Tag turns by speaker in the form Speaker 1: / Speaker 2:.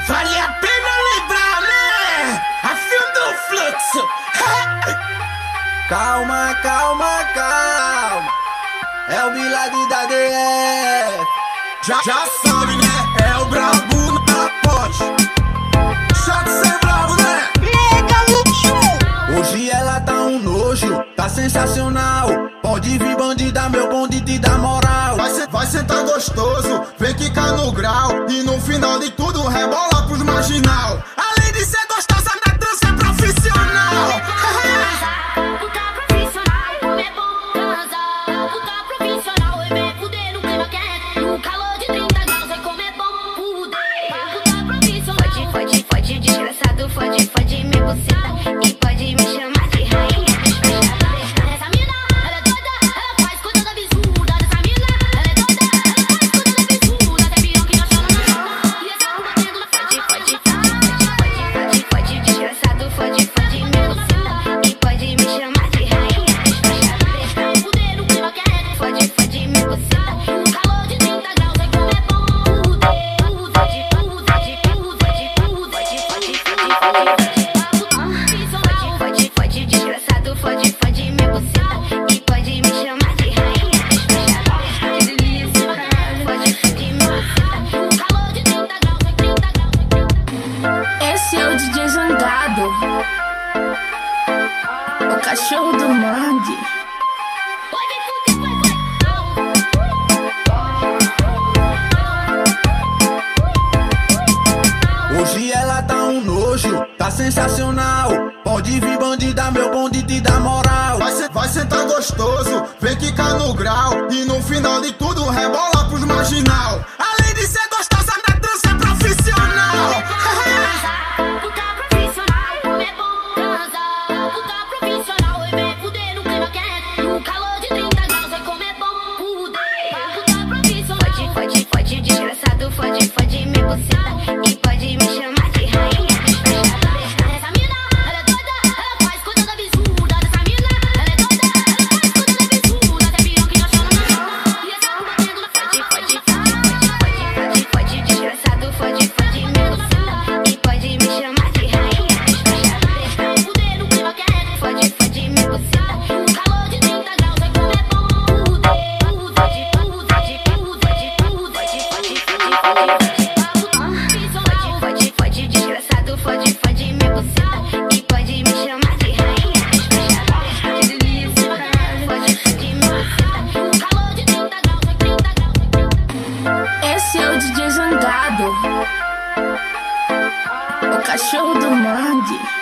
Speaker 1: Vale a pena lembrar, né? A fio do fluxo.
Speaker 2: Calma, calma, calma. É o milagre da DF.
Speaker 1: Já sabe, né? É o brabo na ponte. Chato ser bravo, né?
Speaker 2: Hoje ela tá um nojo, tá sensacional. Pode vir bandida, meu bonde te dá moral.
Speaker 1: Vai sentar gostoso, vem quicar no grau. E no final de tudo rebola pros marginal. Além de ser gostosa na dança é profissional.
Speaker 3: Puta profissional, como é bom transar. Puta profissional, e vem fuder no clima quente. No calor de 30 graus, é como é bom fuder. Puta profissional. Fode, desgraçado, fode, me buceta. E pode me chamar de rainha. Essa mina, ela é doida, ela faz coisas absurdas. Essa mina, ela é doida, ela faz coisas absurdas. Até pior que nós chama. E essa rua batendo na fode, desgraçado, fode, me buceta. E pode me chamar de rainha. Fuder no clima quente. Fode, me buceta. No calor de 30 graus, é como é bom fuder. Fode, desgraçado, fode, me buceta. E pode me chamar de rainha. Que delícia, caralho. Fode, me buceta. No calor de 30 graus, é 30 graus.
Speaker 4: Esse é o DJ Zangado, o cachorro do mangue.
Speaker 2: Hoje ela tá um nojo, tá sensacional. Pode vir bandida, meu bonde te dá moral.
Speaker 1: Vai sentar gostoso, vem quicar no grau. E no final de tudo rebola pros marginal. Além de ser gostosa na dança é profissional.
Speaker 3: Puta profissional, como é bom transar. Puta profissional, e vem fuder no clima quente. No calor de 30 graus, é como é bom fuder. Puta profissional. Fode, desgraçado, fode, me buceta. E pode me chamar de rainha. Essa mina, ela é doida, ela faz coisas absurdas. Essa mina, ela é doida, ela faz coisas absurdas. Até pior que nós chama. E essa rua batendo na fode, desgraçado, fode, me buceta. E pode me chamar de rainha. Fuder no clima quente. Fode, me buceta. No calor de 30 graus, é como é bom fuder. Fode, desgraçado, fode, me buceta. E pode me chamar de rainha. Que delícia, caralho. Fode, me buceta. No calor de 30 graus, é 30 graus.
Speaker 4: Esse é o DJ Zangado, o cachorro do mangue.